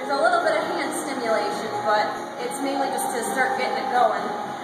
There's a little bit of hand stimulation, but it's mainly just to start getting it going.